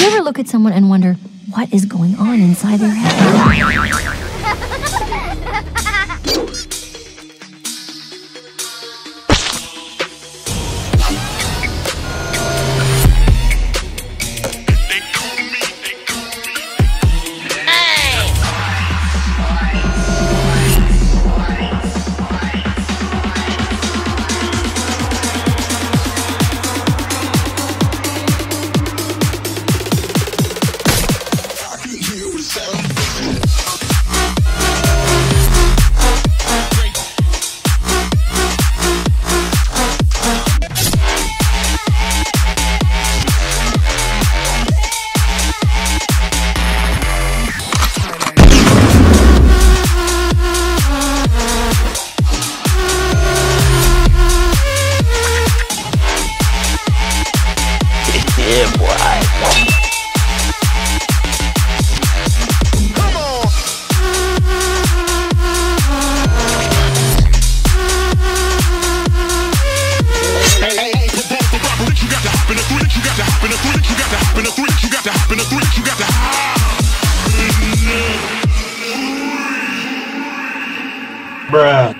ever look at someone and wonder what is going on inside their head? Bruh.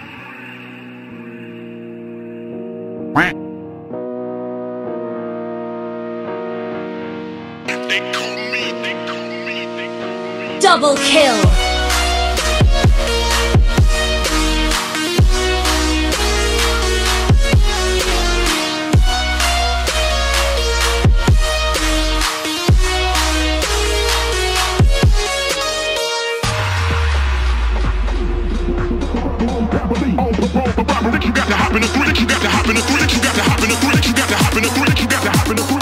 Double kill! You got to hop in the three, you got to hop in the three, you got to hop in the three, you got to hop in the three, you got to hop in the three.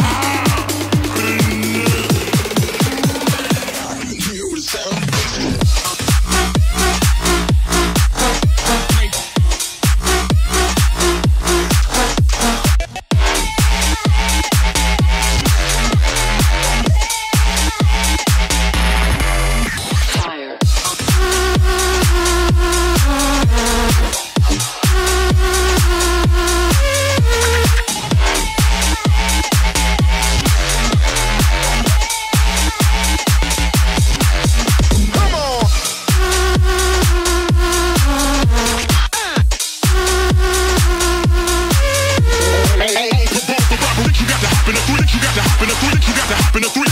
You got to hop in the three, you got to hop in the three, you got to hop in the three.